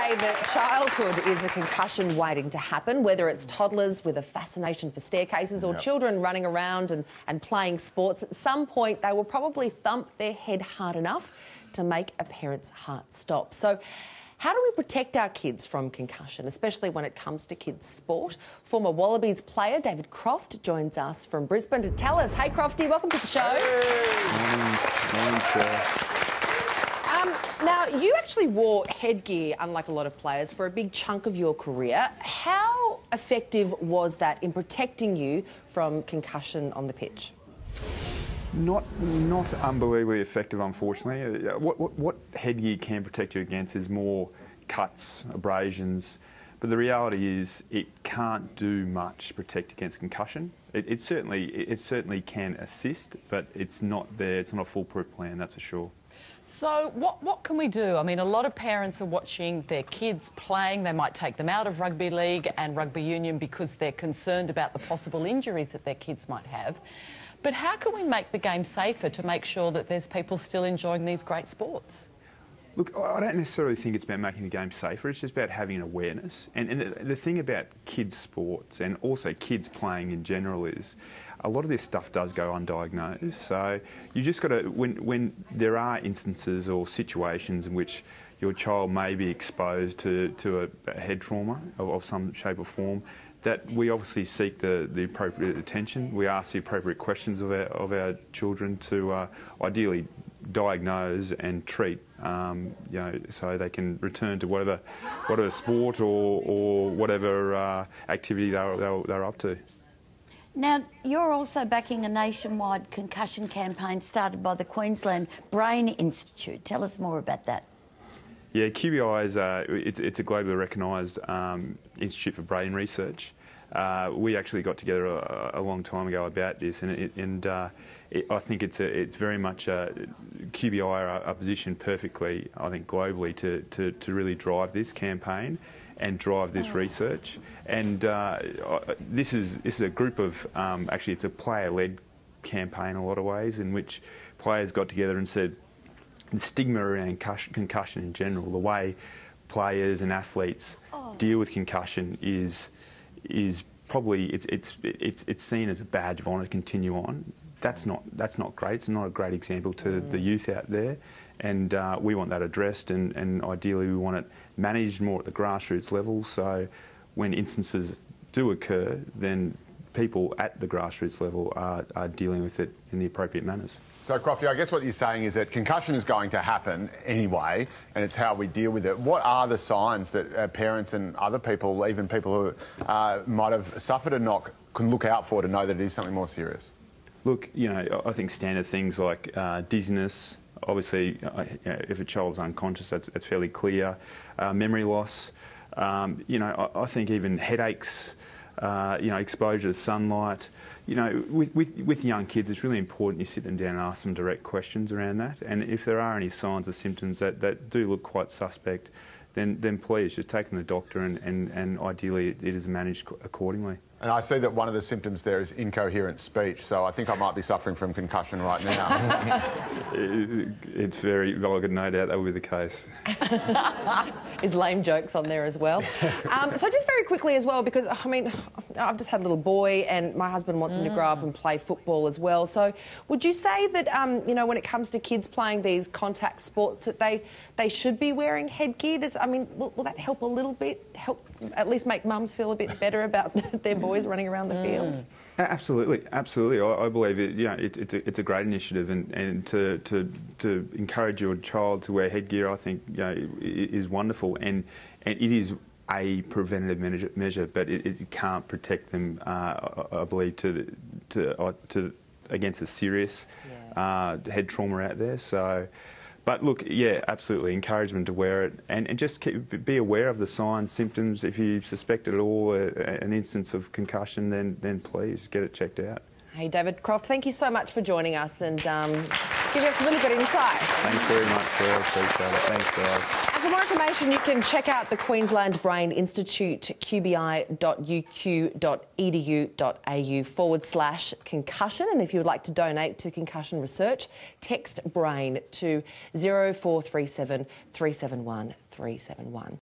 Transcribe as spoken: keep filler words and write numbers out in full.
say that childhood is a concussion waiting to happen, whether it's toddlers with a fascination for staircases or yep. children running around and, and playing sports. At some point, they will probably thump their head hard enough to make a parent's heart stop. So how do we protect our kids from concussion, especially when it comes to kids' sport? Former Wallabies player David Croft joins us from Brisbane to tell us. Hey, Crofty, welcome to the show. Hey. Morning, morning, sir. Um, now, you actually wore headgear, unlike a lot of players, for a big chunk of your career. How effective was that in protecting you from concussion on the pitch? Not, not unbelievably effective, unfortunately. What, what, what headgear can protect you against is more cuts, abrasions, but the reality is it can't do much to protect against concussion. It, it certainly, it certainly can assist, but it's not there. It's not a foolproof plan, that's for sure. So what, what can we do? I mean, a lot of parents are watching their kids playing. They might take them out of rugby league and rugby union because they're concerned about the possible injuries that their kids might have. But how can we make the game safer to make sure that there's people still enjoying these great sports? Look, I don't necessarily think it's about making the game safer. It's just about having an awareness. And, and the, the thing about kids' sports and also kids playing in general is a lot of this stuff does go undiagnosed. So you just got to, when, when there are instances or situations in which your child may be exposed to, to a, a head trauma of, of some shape or form, that we obviously seek the, the appropriate attention. We ask the appropriate questions of our, of our children to uh, ideally diagnose and treat, um, you know, so they can return to whatever, whatever sport or, or whatever uh, activity they're, they're, they're up to. Now, you're also backing a nationwide concussion campaign started by the Queensland Brain Institute. Tell us more about that. Yeah, Q B I is uh, it's, it's a globally recognised um, institute for brain research. Uh, we actually got together a, a long time ago about this, and, it, and uh, it, I think it's a, it's very much uh, Q B I are, are positioned perfectly, I think, globally to, to, to really drive this campaign and drive this oh. research. And uh, this is this is a group of um, actually it's a player-led campaign in a lot of ways, in which players got together and said, the stigma around concussion in general, the way players and athletes oh. deal with concussion is is probably it's it's it's it's seen as a badge of honour to continue on. That's not that's not great. It's not a great example to mm. the youth out there, and uh, we want that addressed, and, and ideally we want it managed more at the grassroots level. So when instances do occur, then people at the grassroots level are, are dealing with it in the appropriate manners. So, Crofty, I guess what you're saying is that concussion is going to happen anyway, and it's how we deal with it. What are the signs that uh, parents and other people, even people who uh, might have suffered a knock, can look out for to know that it is something more serious? Look, you know, I think standard things like uh, dizziness, obviously, uh, you know, if a child's unconscious, that's, that's fairly clear. Uh, memory loss, um, you know, I, I think even headaches, Uh, you know, exposure to sunlight. You know, with, with, with young kids, it's really important you sit them down and ask them direct questions around that. And if there are any signs or symptoms that, that do look quite suspect, then, then please just take them to the doctor, and, and, and ideally it is managed accordingly. And I see that one of the symptoms there is incoherent speech, so I think I might be suffering from concussion right now. it, it's very, well, I got no doubt that will be the case. Is lame jokes on there as well. Um, so just very quickly as well, because, I mean, I've just had a little boy and my husband wants mm. him to grow up and play football as well. So would you say that, um, you know, when it comes to kids playing these contact sports, that they, they should be wearing headgear? Does, I mean, will, will that help a little bit? Help at least make mums feel a bit better about their boys running around the mm. field? Absolutely, absolutely. I, I believe it. You know, it, it's a, it's a great initiative, and, and to, to to encourage your child to wear headgear, I think, you know, is wonderful, and and it is a preventative measure, measure but it, it can't protect them, uh, I believe, to to uh, to against a serious yeah. uh, head trauma out there. So. But look, yeah, absolutely, encourage them to wear it, and, and just keep, be aware of the signs, symptoms. If you suspect at all a, an instance of concussion, then then please get it checked out. Hey, David Croft, thank you so much for joining us and um, giving us really good insight. Thanks very much, Phil. Appreciate it. Thanks, guys. And for more information, you can check out the Queensland Brain Institute, Q B I dot U Q dot E D U dot A U forward slash concussion. And if you would like to donate to concussion research, text BRAIN to zero four three seven, three seven one, three seven one.